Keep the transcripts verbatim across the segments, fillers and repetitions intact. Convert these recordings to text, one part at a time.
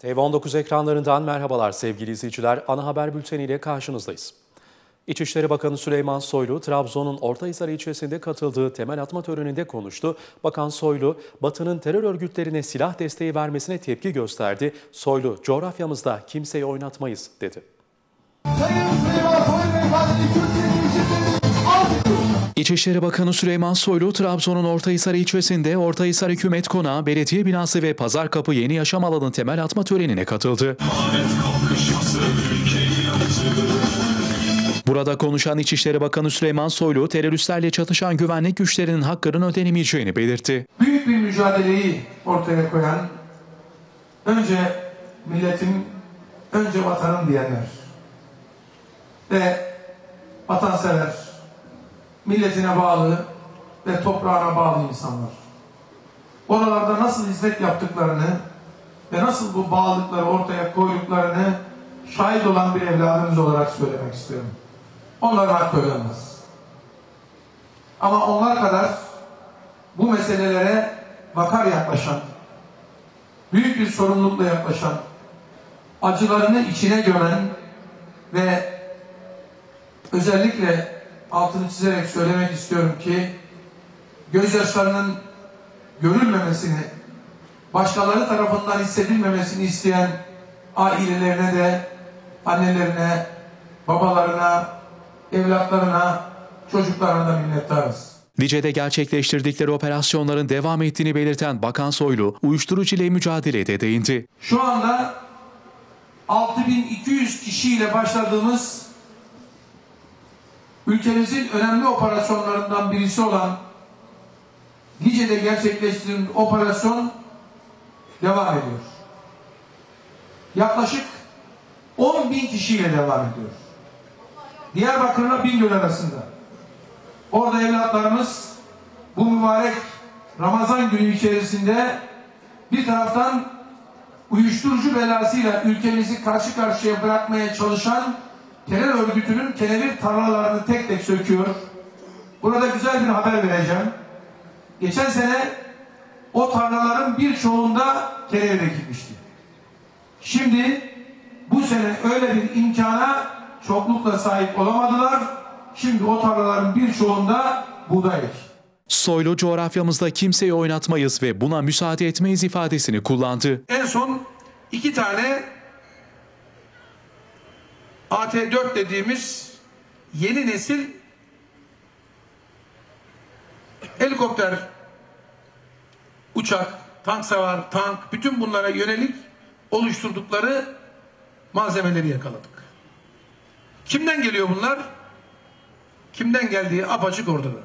T V on dokuz ekranlarından merhabalar sevgili izleyiciler. Ana haber bülteniyle karşınızdayız. İçişleri Bakanı Süleyman Soylu, Trabzon'un Ortahisar ilçesinde katıldığı temel atma töreninde konuştu. Bakan Soylu, Batı'nın terör örgütlerine silah desteği vermesine tepki gösterdi. Soylu, coğrafyamızda kimseyi oynatmayız dedi. İçişleri Bakanı Süleyman Soylu, Trabzon'un Ortahisar ilçesinde Ortahisar Hükümet Konağı, belediye binası ve Pazarkapı Yeni Yaşam Alanı temel atma törenine katıldı. Burada konuşan İçişleri Bakanı Süleyman Soylu, teröristlerle çatışan güvenlik güçlerinin hakkının ödenemeyeceğini belirtti. Büyük bir mücadeleyi ortaya koyan, önce milletin, önce vatanın diyenler ve vatansever, milletine bağlı ve toprağına bağlı insanlar. Oralarda nasıl hizmet yaptıklarını ve nasıl bu bağlılıkları ortaya koyduklarını şahit olan bir evladımız olarak söylemek istiyorum. Onlara hak ödenmez. Ama onlar kadar bu meselelere vakar yaklaşan, büyük bir sorumlulukla yaklaşan, acılarını içine gömen ve özellikle altını çizerek söylemek istiyorum ki gözyaşlarının görülmemesini, başkaları tarafından hissedilmemesini isteyen ailelerine de, annelerine, babalarına, evlatlarına, çocuklarına da minnettarız. Lice'de gerçekleştirdikleri operasyonların devam ettiğini belirten Bakan Soylu, uyuşturucu ile mücadelede değindi. Şu anda altı bin iki yüz kişiyle başladığımız ülkemizin önemli operasyonlarından birisi olan Lice'de gerçekleştirdiğimiz operasyon devam ediyor. Yaklaşık on bin kişiyle devam ediyor. Diyarbakır'la Bingöl arasında. Orada evlatlarımız bu mübarek Ramazan günü içerisinde bir taraftan uyuşturucu belasıyla ülkemizi karşı karşıya bırakmaya çalışan terör örgütünün kenevir tarlalarını tek tek söküyor. Burada güzel bir haber vereceğim. Geçen sene o tarlaların birçoğunda kenevir ekilmişti. Şimdi bu sene öyle bir imkana çoklukla sahip olamadılar. Şimdi o tarlaların birçoğunda buğday ek. Soylu, coğrafyamızda kimseyi oynatmayız ve buna müsaade etmeyiz ifadesini kullandı. En son iki tane A T dört dediğimiz yeni nesil helikopter, uçak, tank savar, tank, bütün bunlara yönelik oluşturdukları malzemeleri yakaladık. Kimden geliyor bunlar? Kimden geldiği apaçık ortada.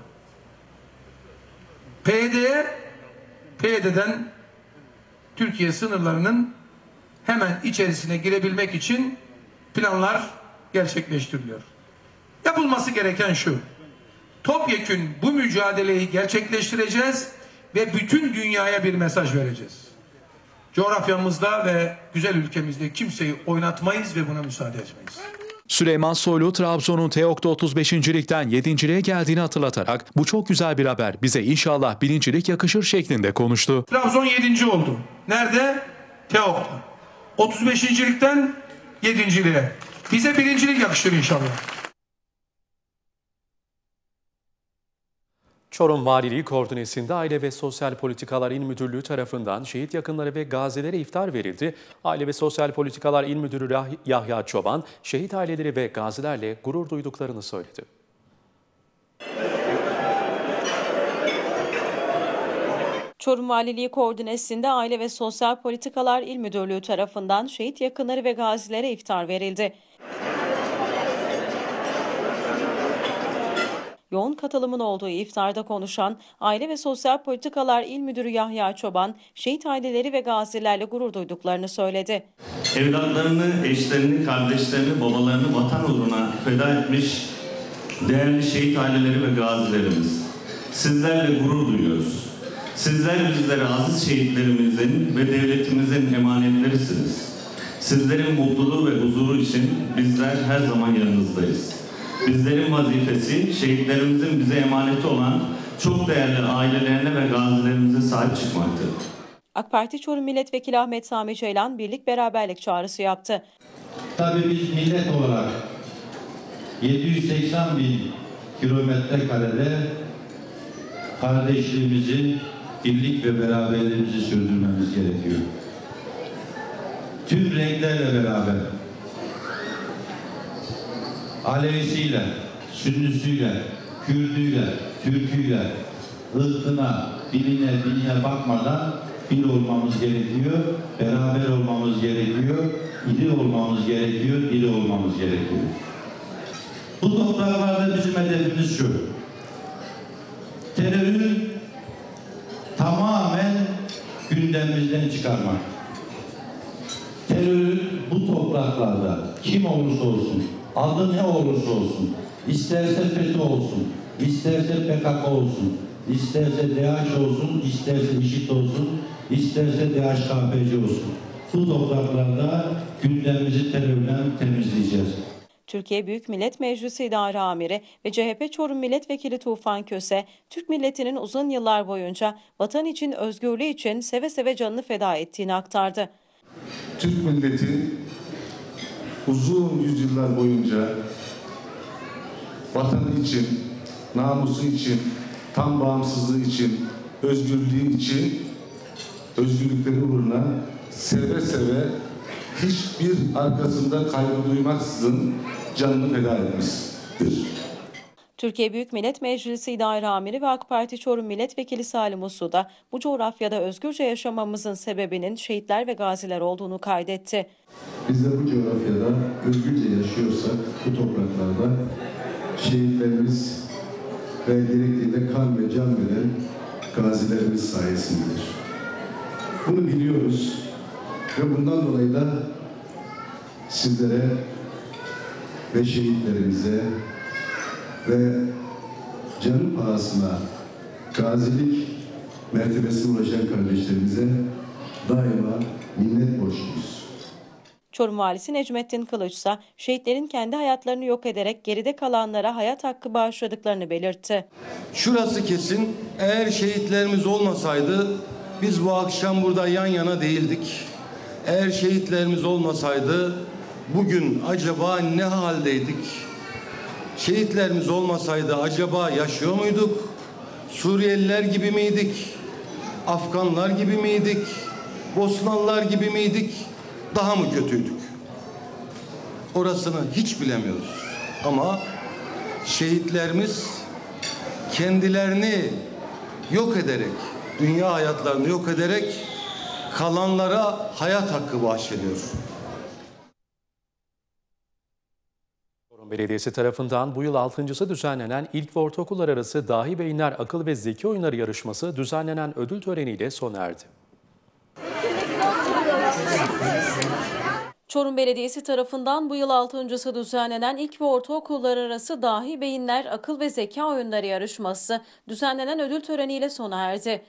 P Y D'ye, P Y D'den Türkiye sınırlarının hemen içerisine girebilmek için planlar gerçekleştiriliyor. Yapılması gereken şu: topyekün bu mücadeleyi gerçekleştireceğiz ve bütün dünyaya bir mesaj vereceğiz. Coğrafyamızda ve güzel ülkemizde kimseyi oynatmayız ve buna müsaade etmeyiz. Süleyman Soylu, Trabzon'un TEOK'ta otuz beşincilikten yedinciliğe geldiğini hatırlatarak bu çok güzel bir haber, bize inşallah birincilik yakışır şeklinde konuştu. Trabzon yedinci oldu. Nerede? TEOK'ta. otuz beşincilikten yedinciliğe. Bize birincilik yakışır inşallah. Çorum Valiliği koordinesinde Aile ve Sosyal Politikalar İl Müdürlüğü tarafından şehit yakınları ve gazilere iftar verildi. Aile ve Sosyal Politikalar İl Müdürü Yahya Çoban, şehit aileleri ve gazilerle gurur duyduklarını söyledi. Çorum Valiliği koordinesinde Aile ve Sosyal Politikalar İl Müdürlüğü tarafından şehit yakınları ve gazilere iftar verildi. Yoğun katılımın olduğu iftarda konuşan Aile ve Sosyal Politikalar İl Müdürü Yahya Çoban, şehit aileleri ve gazilerle gurur duyduklarını söyledi. Evlatlarını, eşlerini, kardeşlerini, babalarını vatan uğruna feda etmiş değerli şehit aileleri ve gazilerimiz. Sizlerle gurur duyuyoruz. Sizler bizlere aziz şehitlerimizin ve devletimizin emanetlerisiniz. Sizlerin mutluluğu ve huzuru için bizler her zaman yanınızdayız. Bizlerin vazifesi şehitlerimizin bize emaneti olan çok değerli ailelerine ve gazilerimize sahip çıkmaktır. AK Parti Çorum Milletvekili Ahmet Sami Ceylan birlik beraberlik çağrısı yaptı. Tabii biz millet olarak yedi yüz seksen bin kilometre karede kardeşliğimizi, birlik ve beraberliğimizi sürdürmemiz gerekiyor. Tüm renklerle beraber, Alevisiyle, Sünnüsüyle, Kürdüyle, Türküyle, ırkına, diline, dinine bakmadan bir olmamız gerekiyor, beraber olmamız gerekiyor, iri olmamız gerekiyor, diri olmamız gerekiyor. Bu topraklarda bizim hedefimiz şu: terörü tamamen gündemimizden çıkarmak. Terörü bu topraklarda kim olursa olsun, adı ne olursa olsun, isterse FETÖ olsun, isterse P K K olsun, isterse D H olsun, isterse IŞİD olsun, isterse D H K P C olsun, bu topraklarda gündemimizi terörden temizleyeceğiz. Türkiye Büyük Millet Meclisi İdare Amiri ve C H P Çorum Milletvekili Tufan Köse, Türk milletinin uzun yıllar boyunca vatan için, özgürlüğü için seve seve canını feda ettiğini aktardı. Türk milleti uzun yüzyıllar boyunca vatanı için, namusu için, tam bağımsızlığı için, özgürlüğü için, özgürlükleri uğruna seve seve hiçbir arkasında kaygı duymaksızın canını feda etmiştir. Türkiye Büyük Millet Meclisi İdare Amiri ve AK Parti Çorum Milletvekili Salim Uslu da bu coğrafyada özgürce yaşamamızın sebebinin şehitler ve gaziler olduğunu kaydetti. Biz de bu coğrafyada özgürce yaşıyorsak bu topraklarda şehitlerimiz ve gerektiğinde kan ve can veren gazilerimiz sayesindedir. Bunu biliyoruz ve bundan dolayı da sizlere ve şehitlerimize ve canın pahasına gazilik mertebesine ulaşan kardeşlerimize daima minnet borçluyuz. Çorum Valisi Necmettin Kılıç ise şehitlerin kendi hayatlarını yok ederek geride kalanlara hayat hakkı bağışladıklarını belirtti. Şurası kesin, eğer şehitlerimiz olmasaydı biz bu akşam burada yan yana değildik. Eğer şehitlerimiz olmasaydı bugün acaba ne haldeydik? Şehitlerimiz olmasaydı acaba yaşıyor muyduk? Suriyeliler gibi miydik? Afganlar gibi miydik? Bosnalılar gibi miydik? Daha mı kötüydük? Orasını hiç bilemiyoruz. Ama şehitlerimiz kendilerini yok ederek, dünya hayatlarını yok ederek kalanlara hayat hakkı bahşediyor. Çorum Belediyesi tarafından bu yıl altıncısı düzenlenen ilk ve ortaokullar arası Dahi Beyinler Akıl ve Zeki Oyunları yarışması düzenlenen ödül töreniyle sona erdi. Çorum Belediyesi tarafından bu yıl altıncısı düzenlenen ilk ve ortaokullar arası Dahi Beyinler Akıl ve Zeka Oyunları yarışması düzenlenen ödül töreniyle sona erdi.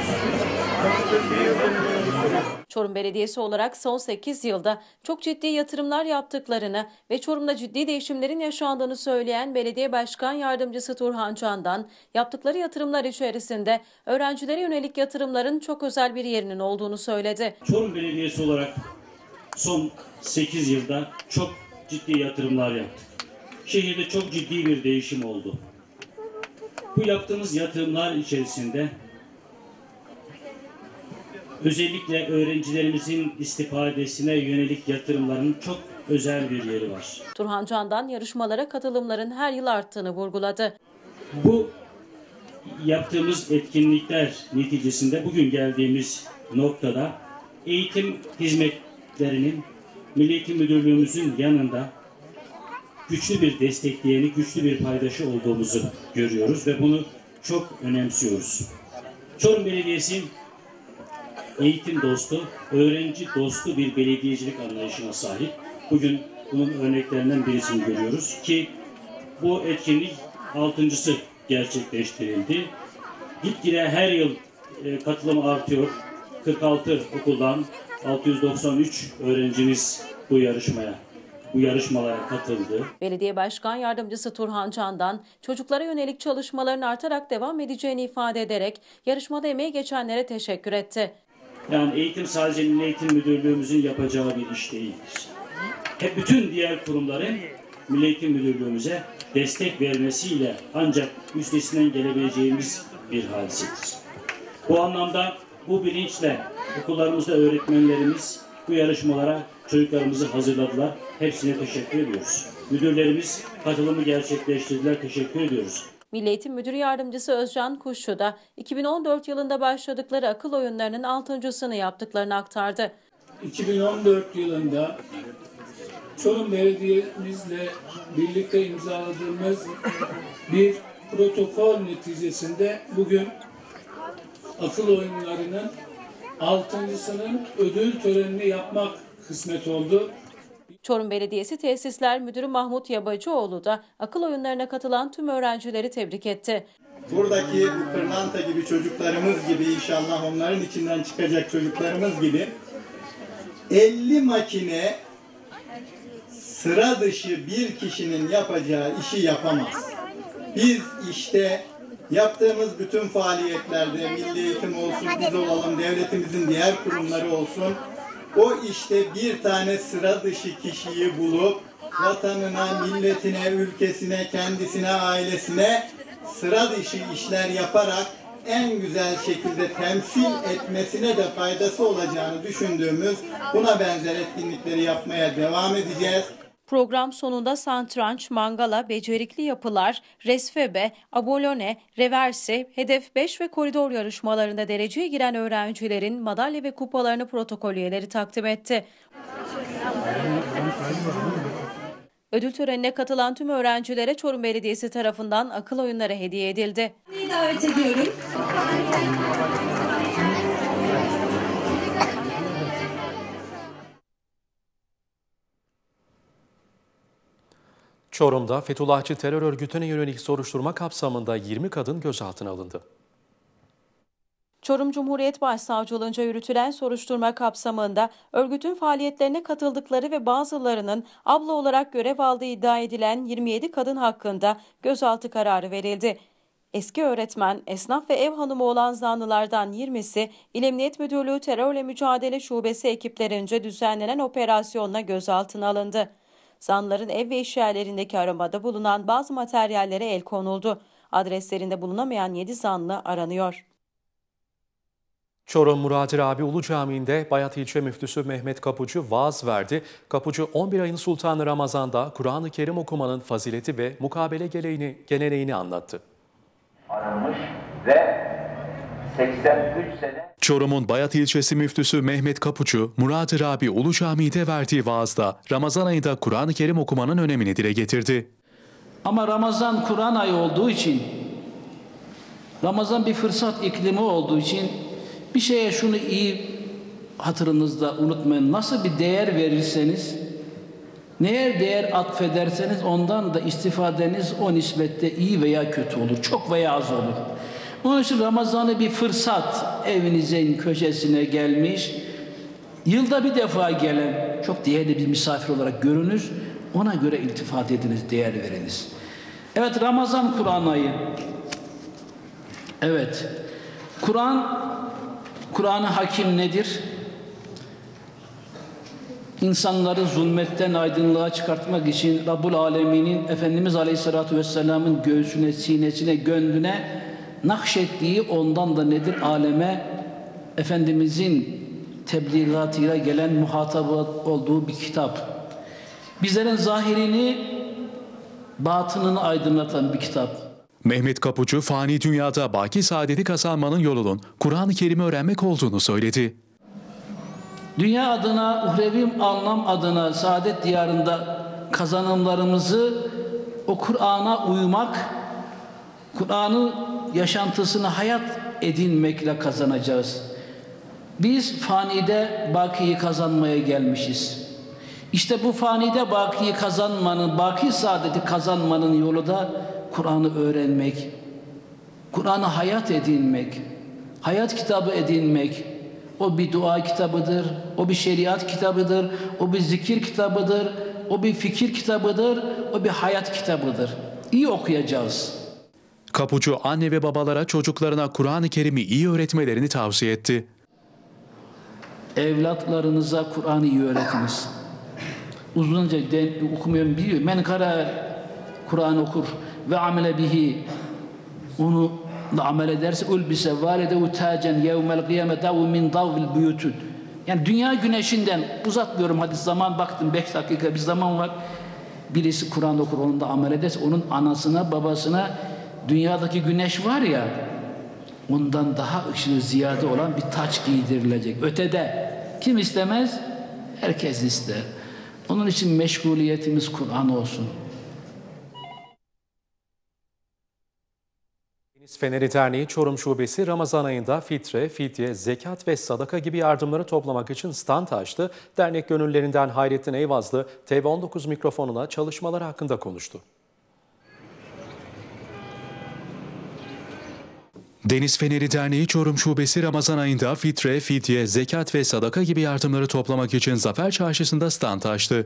Çorum Belediyesi olarak son sekiz yılda çok ciddi yatırımlar yaptıklarını ve Çorum'da ciddi değişimlerin yaşandığını söyleyen Belediye Başkan Yardımcısı Turhan Can'dan yaptıkları yatırımlar içerisinde öğrencilere yönelik yatırımların çok özel bir yerinin olduğunu söyledi. Çorum Belediyesi olarak son sekiz yılda çok ciddi yatırımlar yaptık. Şehirde çok ciddi bir değişim oldu. Bu yaptığımız yatırımlar içerisinde özellikle öğrencilerimizin istifadesine yönelik yatırımların çok özel bir yeri var. Turhan Can'dan yarışmalara katılımların her yıl arttığını vurguladı. Bu yaptığımız etkinlikler neticesinde bugün geldiğimiz noktada eğitim hizmetlerinin Milli Eğitim Müdürlüğümüzün yanında güçlü bir destekleyeni, güçlü bir paydaşı olduğumuzu görüyoruz ve bunu çok önemsiyoruz. Çorum Belediyesi eğitim dostu, öğrenci dostu bir belediyecilik anlayışına sahip. Bugün bunun örneklerinden birisini görüyoruz ki bu etkinlik altıncısı gerçekleştirildi. Gitgide her yıl katılım artıyor. kırk altı okuldan altı yüz doksan üç öğrencimiz bu yarışmaya, bu yarışmalara katıldı. Belediye Başkan Yardımcısı Turhan Can'dan çocuklara yönelik çalışmaların artarak devam edeceğini ifade ederek yarışmada emeği geçenlere teşekkür etti. Yani eğitim sadece Milli Eğitim Müdürlüğümüzün yapacağı bir iş değildir. Hep bütün diğer kurumların Milli Eğitim Müdürlüğümüze destek vermesiyle ancak üstesinden gelebileceğimiz bir hadisedir. Bu anlamda bu bilinçle okullarımızda öğretmenlerimiz bu yarışmalara çocuklarımızı hazırladılar. Hepsine teşekkür ediyoruz. Müdürlerimiz katılımı gerçekleştirdiler. Teşekkür ediyoruz. Milli Eğitim Müdür Yardımcısı Özcan Kuşçu da iki bin on dört yılında başladıkları akıl oyunlarının altıncısını yaptıklarını aktardı. iki bin on dört yılında Çorum Belediye'mizle birlikte imzaladığımız bir protokol neticesinde bugün akıl oyunlarının altıncısının ödül törenini yapmak kısmet oldu. Çorum Belediyesi Tesisler Müdürü Mahmut Yabacıoğlu da akıl oyunlarına katılan tüm öğrencileri tebrik etti. Buradaki bu pırlanta gibi çocuklarımız gibi, inşallah onların içinden çıkacak çocuklarımız gibi elli makine sıra dışı bir kişinin yapacağı işi yapamaz. Biz işte yaptığımız bütün faaliyetlerde, Milli Eğitim olsun, biz olalım, devletimizin diğer kurumları olsun, o işte bir tane sıra dışı kişiyi bulup vatanına, milletine, ülkesine, kendisine, ailesine sıra dışı işler yaparak en güzel şekilde temsil etmesine de faydası olacağını düşündüğümüz buna benzer etkinlikleri yapmaya devam edeceğiz. Program sonunda satranç, mangala, becerikli yapılar, resfebe, abolone, reversi, hedef beş ve koridor yarışmalarında dereceye giren öğrencilerin madalya ve kupalarını protokol üyeleri takdim etti. Ödül törenine katılan tüm öğrencilere Çorum Belediyesi tarafından akıl oyunları hediye edildi. Davet ediyorum. Çorum'da Fethullahçı terör örgütüne yönelik soruşturma kapsamında yirmi kadın gözaltına alındı. Çorum Cumhuriyet Başsavcılığınca yürütülen soruşturma kapsamında örgütün faaliyetlerine katıldıkları ve bazılarının abla olarak görev aldığı iddia edilen yirmi yedi kadın hakkında gözaltı kararı verildi. Eski öğretmen, esnaf ve ev hanımı olan zanlılardan yirmisi İl Emniyet Müdürlüğü Terörle Mücadele Şubesi ekiplerince düzenlenen operasyonla gözaltına alındı. Zanlıların ev ve iş yerlerindeki aramada bulunan bazı materyallere el konuldu. Adreslerinde bulunamayan yedi zanlı aranıyor. Çorum Muradir Abi Ulu Camii'nde Bayat İlçe Müftüsü Mehmet Kapucu vaaz verdi. Kapucu on bir ayın Sultanı Ramazan'da Kur'an-ı Kerim okumanın fazileti ve mukabele geleneğini, geleneğini anlattı. Aranmış ve seksen üç sene... Çorum'un Bayat İlçesi Müftüsü Mehmet Kapucu, Muradir Abi Ulu Camii'de verdiği vaazda Ramazan ayında Kur'an-ı Kerim okumanın önemini dile getirdi. Ama Ramazan Kur'an ayı olduğu için, Ramazan bir fırsat iklimi olduğu için bir şeye şunu iyi hatırınızda unutmayın. Nasıl bir değer verirseniz, neye değer atfederseniz ondan da istifadeniz o nispette iyi veya kötü olur. Çok veya az olur. Onun için Ramazan'ı bir fırsat, evinizin köşesine gelmiş, yılda bir defa gelen çok değerli bir misafir olarak görünüz. Ona göre iltifat ediniz, değer veriniz. Evet, Ramazan Kur'an ayı. Evet, Kur'an, Kur'an-ı Hakim nedir? İnsanları zulmetten aydınlığa çıkartmak için Rabbul Alemin'in Efendimiz Aleyhisselatü Vesselam'ın göğsüne, sinesine, gönlüne nakşettiği ondan da nedir? Aleme Efendimizin tebliğatıyla gelen muhatabı olduğu bir kitap. Bizlerin zahirini, batınını aydınlatan bir kitap. Mehmet Kapucu, fani dünyada baki saadeti kazanmanın yolunun Kur'an-ı Kerim'i öğrenmek olduğunu söyledi. Dünya adına, uhrevi anlam adına saadet diyarında kazanımlarımızı o Kur'an'a uymak, Kur'an'ın yaşantısını hayat edinmekle kazanacağız. Biz fanide bakiyi kazanmaya gelmişiz. İşte bu fanide bakiyi kazanmanın, baki saadeti kazanmanın yolu da Kur'an'ı öğrenmek, Kur'an'ı hayat edinmek, hayat kitabı edinmek. O bir dua kitabıdır, o bir şeriat kitabıdır, o bir zikir kitabıdır, o bir fikir kitabıdır, o bir hayat kitabıdır. İyi okuyacağız. Kapucu, anne ve babalara çocuklarına Kur'an-ı Kerim'i iyi öğretmelerini tavsiye etti. evlatlarınıza Kur'an'ı iyi öğretiniz. Uzunca okumuyorum biliyor. Men kara Kur'an okur ve amele bihi, onu da amel ederse ulbise validehu tacen yevmel kıyamete ve min davil buyutun. Yani dünya güneşinden uzatmıyorum, hadi zaman baktım beş dakika bir zaman var. Birisi Kur'an okur, onun da amel ederse onun anasına babasına dünyadaki güneş var ya, ondan daha ışığı ziyade olan bir taç giydirilecek. Ötede kim istemez? Herkes ister. Onun için meşguliyetimiz Kur'an olsun. Deniz Feneri Derneği Çorum Şubesi Ramazan ayında fitre, fidye, zekat ve sadaka gibi yardımları toplamak için stand açtı. Dernek gönüllülerinden Hayrettin Eyvazlı T V on dokuz mikrofonuna çalışmaları hakkında konuştu. Deniz Feneri Derneği Çorum Şubesi Ramazan ayında fitre, fidye, zekat ve sadaka gibi yardımları toplamak için Zafer Çarşısı'nda stand açtı.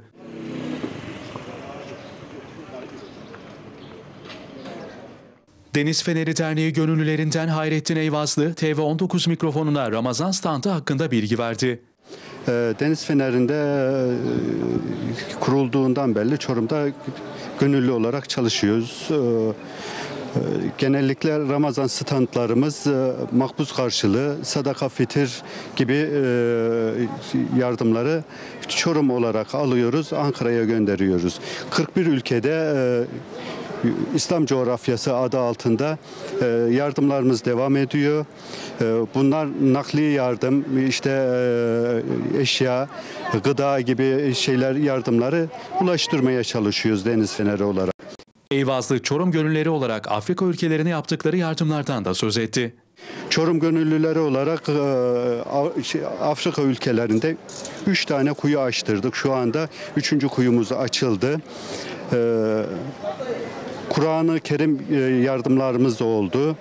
Deniz Feneri Derneği gönüllülerinden Hayrettin Eyvazlı T V on dokuz mikrofonuna Ramazan standı hakkında bilgi verdi. Deniz Feneri'nde kurulduğundan beri Çorum'da gönüllü olarak çalışıyoruz. Genellikle Ramazan standlarımız makbuz karşılığı, sadaka, fitir gibi yardımları Çorum olarak alıyoruz, Ankara'ya gönderiyoruz. kırk bir ülkede İslam coğrafyası adı altında yardımlarımız devam ediyor. Bunlar nakli yardım, işte eşya, gıda gibi şeyler, yardımları ulaştırmaya çalışıyoruz Deniz Feneri olarak. Eyvazlı Çorum gönüllüleri olarak Afrika ülkelerine yaptıkları yardımlardan da söz etti. Çorum gönüllüleri olarak Afrika ülkelerinde üç tane kuyu açtırdık. Şu anda üçüncü kuyumuz açıldı. Kur'an-ı Kerim yardımlarımız da oldu.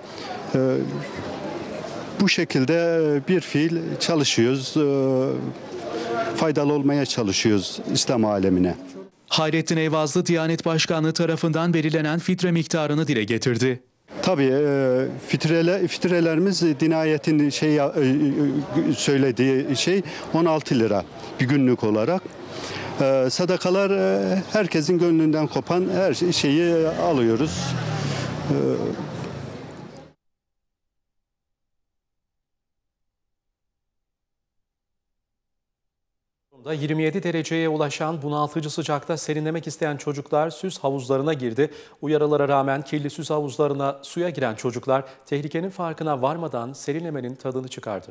Bu şekilde bir fiil çalışıyoruz. Faydalı olmaya çalışıyoruz İslam alemine. Hayrettin Eyvazlı Diyanet Başkanlığı tarafından belirlenen fitre miktarını dile getirdi. Tabii fitrele, fitrelerimiz Dinayet'in şey söylediği şey on altı lira bir günlük olarak. Sadakalar herkesin gönlünden kopan her şeyi alıyoruz. yirmi yedi dereceye ulaşan bunaltıcı sıcakta serinlemek isteyen çocuklar süs havuzlarına girdi. Uyarılara rağmen kirli süs havuzlarına suya giren çocuklar tehlikenin farkına varmadan serinlemenin tadını çıkardı.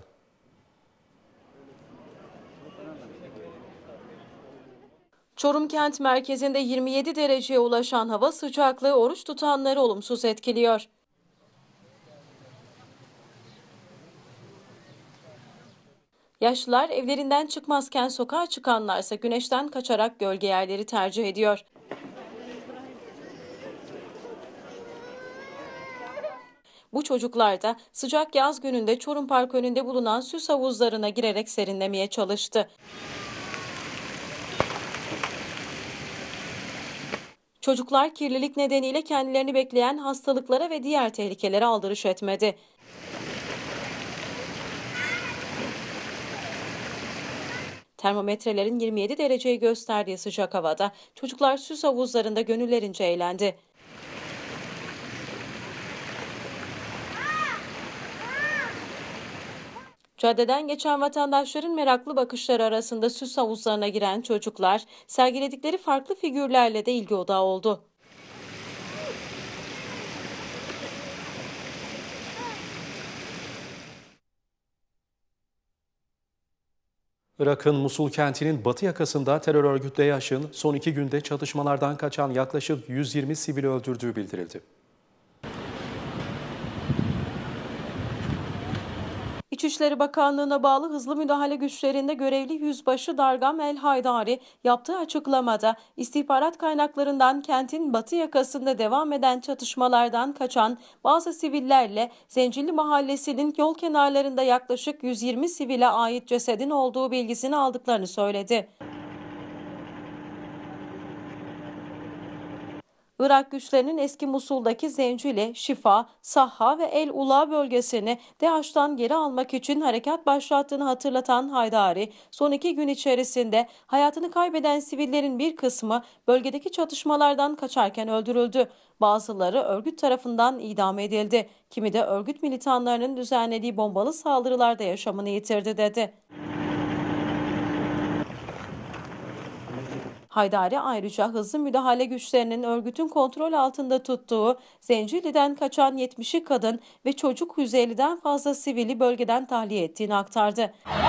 Çorum kent merkezinde yirmi yedi dereceye ulaşan hava sıcaklığı oruç tutanları olumsuz etkiliyor. Yaşlılar evlerinden çıkmazken sokağa çıkanlarsa güneşten kaçarak gölge yerleri tercih ediyor. Bu çocuklar da sıcak yaz gününde Çorum Park önünde bulunan süs havuzlarına girerek serinlemeye çalıştı. Çocuklar kirlilik nedeniyle kendilerini bekleyen hastalıklara ve diğer tehlikelere aldırış etmedi. Termometrelerin yirmi yedi dereceyi gösterdiği sıcak havada çocuklar süs havuzlarında gönüllerince eğlendi. Caddeden geçen vatandaşların meraklı bakışları arasında süs havuzlarına giren çocuklar sergiledikleri farklı figürlerle de ilgi odağı oldu. Irak'ın Musul kentinin batı yakasında terör örgütü DAEŞ'in son iki günde çatışmalardan kaçan yaklaşık yüz yirmi sivili öldürdüğü bildirildi. İçişleri Bakanlığı'na bağlı hızlı müdahale güçlerinde görevli Yüzbaşı Dargam El Haydari yaptığı açıklamada istihbarat kaynaklarından kentin batı yakasında devam eden çatışmalardan kaçan bazı sivillerle Zencilli Mahallesi'nin yol kenarlarında yaklaşık yüz yirmi sivile ait cesedin olduğu bilgisini aldıklarını söyledi. Irak güçlerinin eski Musul'daki Zencili, Şifa, Sahha ve El Ula bölgesini DAEŞ'tan geri almak için harekat başlattığını hatırlatan Haydari, son iki gün içerisinde hayatını kaybeden sivillerin bir kısmı bölgedeki çatışmalardan kaçarken öldürüldü. Bazıları örgüt tarafından idam edildi. Kimi de örgüt militanlarının düzenlediği bombalı saldırılarda yaşamını yitirdi dedi. Haydari ayrıca hızlı müdahale güçlerinin örgütün kontrol altında tuttuğu Zencili'den kaçan yetmişi kadın ve çocuk yüz elliden fazla sivili bölgeden tahliye ettiğini aktardı.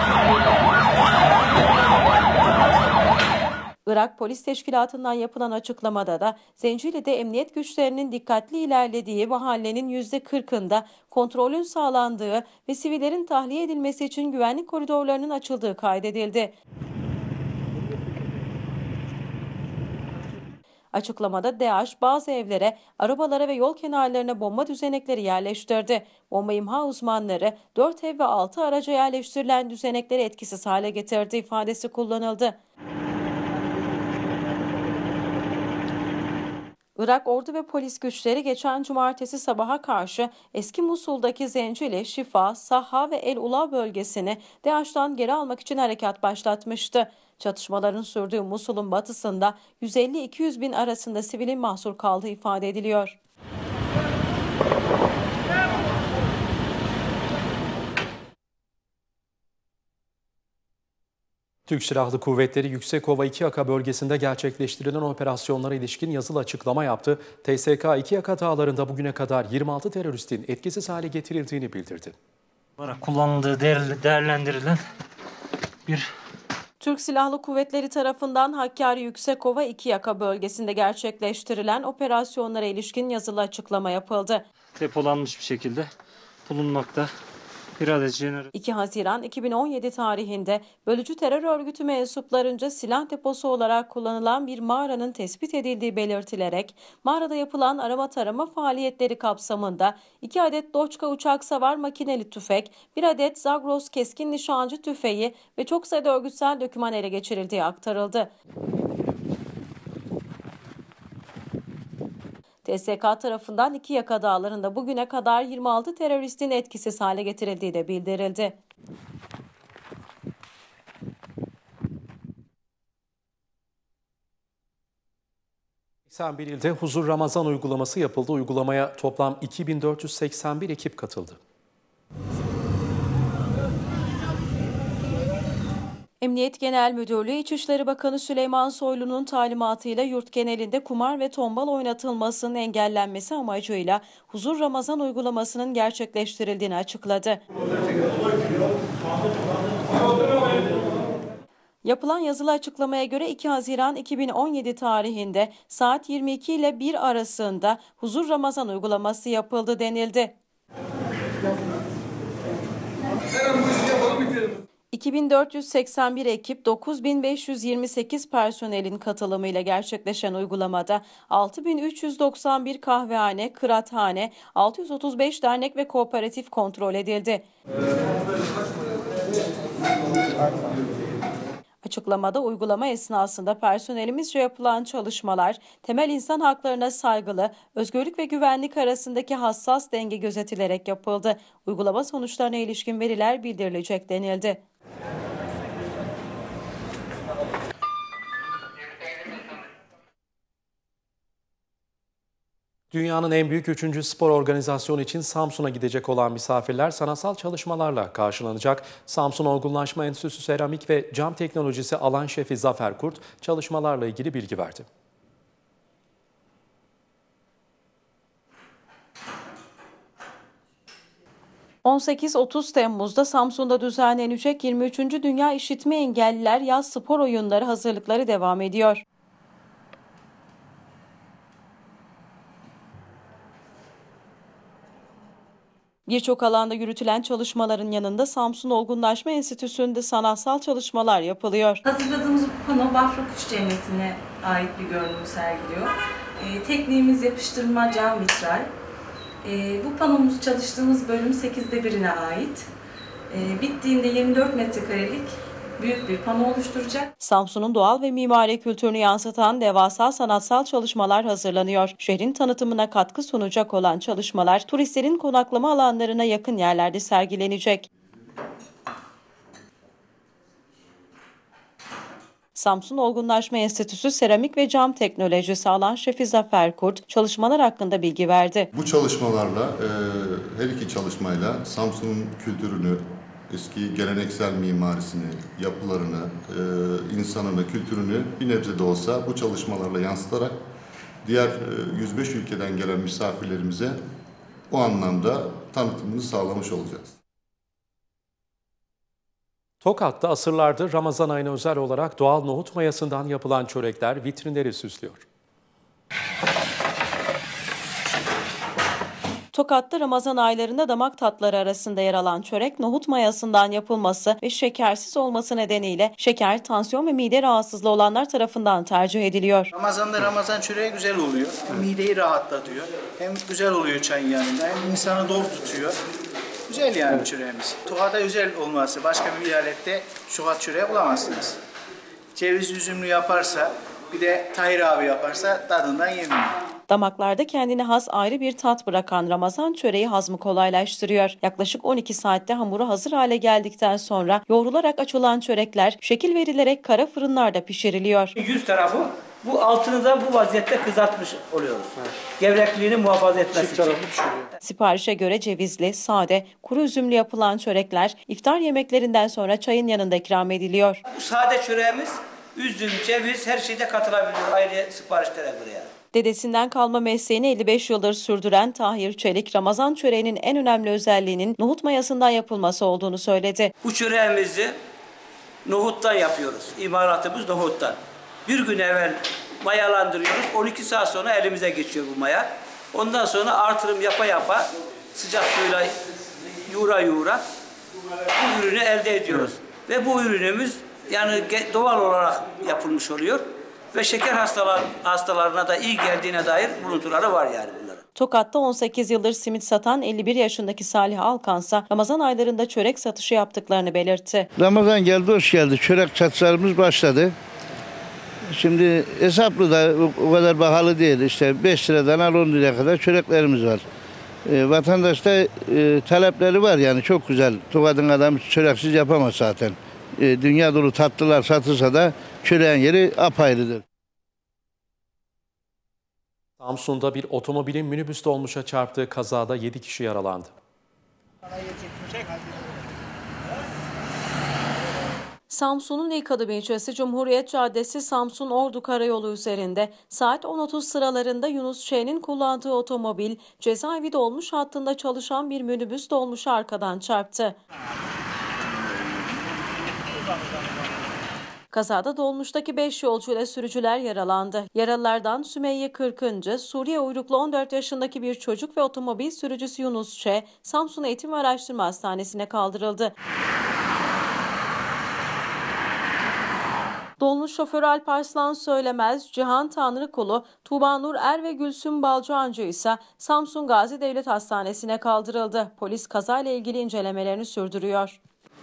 Irak Polis Teşkilatı'ndan yapılan açıklamada da Zencili'de emniyet güçlerinin dikkatli ilerlediği mahallenin yüzde kırkında kontrolün sağlandığı ve sivillerin tahliye edilmesi için güvenlik koridorlarının açıldığı kaydedildi. Açıklamada DAEŞ bazı evlere, arabalara ve yol kenarlarına bomba düzenekleri yerleştirdi. Bomba imha uzmanları dört ev ve altı araca yerleştirilen düzenekleri etkisiz hale getirdi ifadesi kullanıldı. Irak ordu ve polis güçleri geçen cumartesi sabaha karşı eski Musul'daki Zencili, Şifa, Sahha ve El Ula bölgesini DAEŞ'tan geri almak için harekat başlatmıştı. Çatışmaların sürdüğü Musul'un batısında yüz elli iki yüz bin arasında sivilin mahsur kaldığı ifade ediliyor. Türk Silahlı Kuvvetleri Yüksekova İkiyaka bölgesinde gerçekleştirilen operasyonlara ilişkin yazılı açıklama yaptı. T S K İkiyaka dağlarında bugüne kadar yirmi altı teröristin etkisiz hale getirildiğini bildirdi. Kullanıldığı, değerlendirilen bir... Türk Silahlı Kuvvetleri tarafından Hakkari Yüksekova İkiyaka bölgesinde gerçekleştirilen operasyonlara ilişkin yazılı açıklama yapıldı. Depolanmış bir şekilde bulunmakta. Bir adet jeneratör. iki Haziran iki bin on yedi tarihinde bölücü terör örgütü mensuplarınca silah deposu olarak kullanılan bir mağaranın tespit edildiği belirtilerek mağarada yapılan arama tarama faaliyetleri kapsamında iki adet Doçka uçak savar makineli tüfek, bir adet Zagros keskin nişancı tüfeği ve çok sayıda örgütsel doküman ele geçirildiği aktarıldı. T S K tarafından İkiyaka dağlarında bugüne kadar yirmi altı teröristin etkisiz hale getirildiği de bildirildi. seksen bir ilde Huzur Ramazan uygulaması yapıldı. Uygulamaya toplam iki bin dört yüz seksen bir ekip katıldı. Emniyet Genel Müdürlüğü İçişleri Bakanı Süleyman Soylu'nun talimatıyla yurt genelinde kumar ve tombal oynatılmasının engellenmesi amacıyla Huzur Ramazan uygulamasının gerçekleştirildiğini açıkladı. Yapılan yazılı açıklamaya göre iki Haziran iki bin on yedi tarihinde saat yirmi iki ile bir arasında Huzur Ramazan uygulaması yapıldı denildi. iki bin dört yüz seksen bir ekip dokuz bin beş yüz yirmi sekiz personelin katılımıyla gerçekleşen uygulamada altı bin üç yüz doksan bir kahvehane, kıraathane, altı yüz otuz beş dernek ve kooperatif kontrol edildi. Açıklamada uygulama esnasında personelimizce yapılan çalışmalar, temel insan haklarına saygılı, özgürlük ve güvenlik arasındaki hassas denge gözetilerek yapıldı. Uygulama sonuçlarına ilişkin veriler bildirilecek denildi. Dünyanın en büyük üçüncü spor organizasyonu için Samsun'a gidecek olan misafirler sanatsal çalışmalarla karşılanacak. Samsun Olgunlaşma Enstitüsü Seramik ve Cam Teknolojisi alan şefi Zafer Kurt çalışmalarla ilgili bilgi verdi. on sekiz otuz Temmuz'da Samsun'da düzenlenecek yirmi üçüncü Dünya İşitme Engelliler Yaz Spor Oyunları hazırlıkları devam ediyor. Birçok alanda yürütülen çalışmaların yanında Samsun Olgunlaşma Enstitüsü'nde sanatsal çalışmalar yapılıyor. Hazırladığımız bu pano Bafra Kuş Cenneti'ne ait bir görünümü sergiliyor. E, tekniğimiz yapıştırma cam vitray. E, bu panomuz çalıştığımız bölüm sekizde birine ait. E, bittiğinde yirmi dört metrekarelik büyük bir pano oluşturacak. Samsun'un doğal ve mimari kültürünü yansıtan devasa sanatsal çalışmalar hazırlanıyor. Şehrin tanıtımına katkı sunacak olan çalışmalar turistlerin konaklama alanlarına yakın yerlerde sergilenecek. Samsun Olgunlaşma Enstitüsü Seramik ve Cam Teknolojisi alan şefi Zafer Kurt çalışmalar hakkında bilgi verdi. Bu çalışmalarla, e, her iki çalışmayla Samsun'un kültürünü, eski geleneksel mimarisini, yapılarını, e, insanını, kültürünü bir nebze de olsa bu çalışmalarla yansıtarak diğer e, yüz beş ülkeden gelen misafirlerimize o anlamda tanıtımını sağlamış olacağız. Tokat'ta asırlardır Ramazan ayına özel olarak doğal nohut mayasından yapılan çörekler vitrinleri süslüyor. Tokat'ta Ramazan aylarında damak tatları arasında yer alan çörek nohut mayasından yapılması ve şekersiz olması nedeniyle şeker, tansiyon ve mide rahatsızlığı olanlar tarafından tercih ediliyor. Ramazan'da Ramazan çöreği güzel oluyor. Hem mideyi rahatlatıyor. Hem güzel oluyor çayın yanında. Hem insanı dolu tutuyor. Güzel yani evet. Çöreğimiz. Tokat'a özel olması. Başka bir eyalette Tokat çöreği bulamazsınız. Ceviz üzümlü yaparsa, bir de Tahir abi yaparsa tadından yenmiyor. Damaklarda kendine has ayrı bir tat bırakan Ramazan çöreği hazmı kolaylaştırıyor. Yaklaşık on iki saatte hamuru hazır hale geldikten sonra yoğrularak açılan çörekler şekil verilerek kara fırınlarda pişiriliyor. Yüz tarafı bu altını da bu vaziyette kızartmış oluyoruz. Evet. Gevrekliğini muhafaza etmesi için. Siparişe göre cevizli, sade, kuru üzümlü yapılan çörekler iftar yemeklerinden sonra çayın yanında ikram ediliyor. Bu sade çöreğimiz üzüm, ceviz her şeyde katılabiliyor ayrı siparişlere göre yani. Dedesinden kalma mesleğini elli beş yıldır sürdüren Tahir Çelik, Ramazan çöreğinin en önemli özelliğinin nohut mayasından yapılması olduğunu söyledi. Bu çöreğimizi nohuttan yapıyoruz. İmalatımız nohuttan. Bir gün evvel mayalandırıyoruz. on iki saat sonra elimize geçiyor bu maya. Ondan sonra artırım yapa yapa sıcak suyla yoğura yoğura bu ürünü elde ediyoruz. Ve bu ürünümüz yani doğal olarak yapılmış oluyor. Ve şeker hastalar, hastalarına da iyi geldiğine dair buluntuları var yani bunların. Tokat'ta on sekiz yıldır simit satan elli bir yaşındaki Salih Alkansa Ramazan aylarında çörek satışı yaptıklarını belirtti. Ramazan geldi, hoş geldi. Çörek satışlarımız başladı. Şimdi hesaplı da o kadar pahalı değil. İşte beş liradan al on liraya kadar çöreklerimiz var. E, vatandaşta e, talepleri var yani çok güzel. Tokat'ın adamı çöreksiz yapamaz zaten. E, dünya dolu tatlılar satılsa da çöreğin yeri apayrıdır. Samsun'da bir otomobilin minibüs dolmuşa çarptığı kazada yedi kişi yaralandı. Samsun'un ilk adım ilçesi Cumhuriyet Caddesi Samsun Ordu Karayolu üzerinde saat on otuz sıralarında Yunus Ş'nin kullandığı otomobil cezaevi dolmuş hattında çalışan bir minibüs dolmuşa arkadan çarptı. Kazada dolmuştaki beş yolcu ile sürücüler yaralandı. Yaralılardan Sümeyye Kırkıncı, Suriye uyruklu on dört yaşındaki bir çocuk ve otomobil sürücüsü Yunus Ç. Samsun Eğitim ve Araştırma Hastanesi'ne kaldırıldı. Dolmuş şoförü Alparslan Söylemez, Cihan Tanrıkulu, Tuğba Nur Er ve Gülsüm Balcıancı ise Samsun Gazi Devlet Hastanesi'ne kaldırıldı. Polis kazayla ilgili incelemelerini sürdürüyor.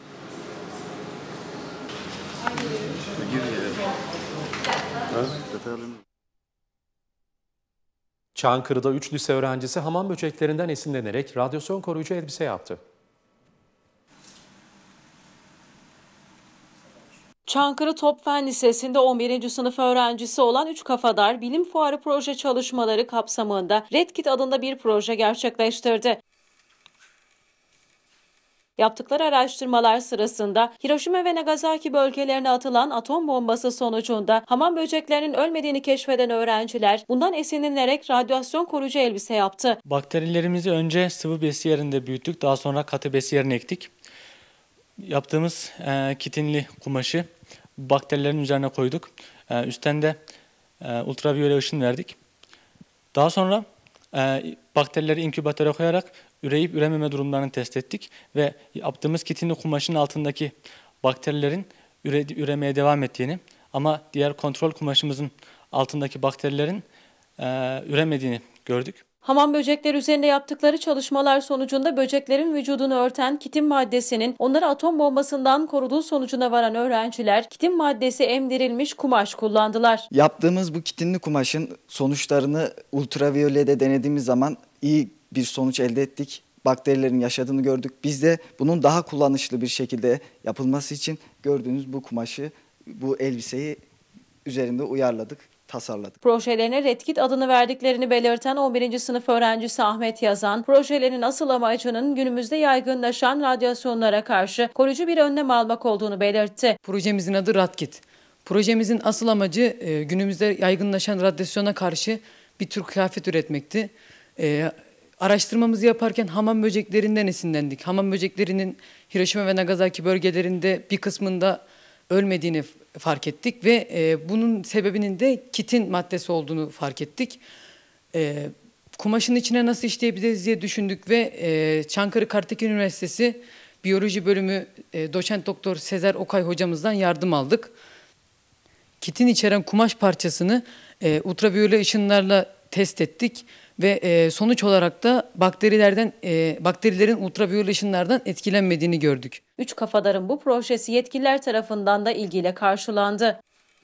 Çankırı'da üç lise öğrencisi hamam böceklerinden esinlenerek radyasyon koruyucu elbise yaptı. Çankırı Top Fen Lisesi'nde on birinci sınıf öğrencisi olan üç kafadar bilim fuarı proje çalışmaları kapsamında Red Kit adında bir proje gerçekleştirdi. Yaptıkları araştırmalar sırasında Hiroşima ve Nagasaki bölgelerine atılan atom bombası sonucunda hamam böceklerinin ölmediğini keşfeden öğrenciler bundan esinlenerek radyasyon koruyucu elbise yaptı. Bakterilerimizi önce sıvı besi yerinde büyüttük, daha sonra katı besi yerine ektik. Yaptığımız e, kitinli kumaşı bakterilerin üzerine koyduk. E, üstten de e, ultraviyole ışın verdik. Daha sonra e, bakterileri inkübatöre koyarak üreyip ürememe durumlarını test ettik ve yaptığımız kitinli kumaşın altındaki bakterilerin üre, üremeye devam ettiğini ama diğer kontrol kumaşımızın altındaki bakterilerin e, üremediğini gördük. Hamam böcekler üzerinde yaptıkları çalışmalar sonucunda böceklerin vücudunu örten kitin maddesinin onları atom bombasından koruduğu sonucuna varan öğrenciler kitin maddesi emdirilmiş kumaş kullandılar. Yaptığımız bu kitinli kumaşın sonuçlarını ultraviyolede denediğimiz zaman iyi bir sonuç elde ettik. Bakterilerin yaşadığını gördük. Biz de bunun daha kullanışlı bir şekilde yapılması için gördüğünüz bu kumaşı, bu elbiseyi üzerinde uyarladık, tasarladık. Projelerine Red Kit adını verdiklerini belirten on birinci sınıf öğrencisi Ahmet Yazan, projelerin asıl amacının günümüzde yaygınlaşan radyasyonlara karşı koruyucu bir önlem almak olduğunu belirtti. Projemizin adı Red Kit. Projemizin asıl amacı günümüzde yaygınlaşan radyasyona karşı bir tür kıyafet üretmekti. Araştırmamızı yaparken hamam böceklerinden esinlendik. Hamam böceklerinin Hiroşima ve Nagasaki bölgelerinde bir kısmında ölmediğini fark ettik ve e, bunun sebebinin de kitin maddesi olduğunu fark ettik. E, kumaşın içine nasıl işleyebiliriz diye düşündük ve e, Çankırı Kartekin Üniversitesi Biyoloji Bölümü e, Doçent Doktor Sezer Okay hocamızdan yardım aldık. Kitin içeren kumaş parçasını e, ultraviyole ışınlarla test ettik ve e, sonuç olarak da bakterilerden e, bakterilerin ultraviyole ışınlardan etkilenmediğini gördük. Üç Kafadar'ın bu projesi yetkililer tarafından da ilgiyle karşılandı.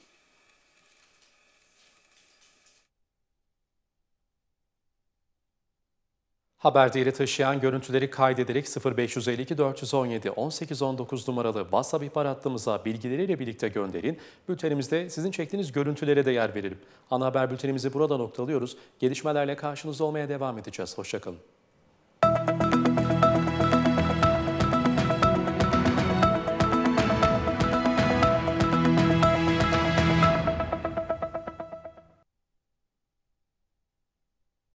Haber değeri taşıyan görüntüleri kaydederek sıfır beş yüz elli iki dört yüz on yedi on sekiz on dokuz numaralı WhatsApp ihbar hattımıza bilgileriyle birlikte gönderin. Bültenimizde sizin çektiğiniz görüntülere de yer verelim. Ana haber bültenimizi burada noktalıyoruz. Gelişmelerle karşınızda olmaya devam edeceğiz. Hoşça kalın.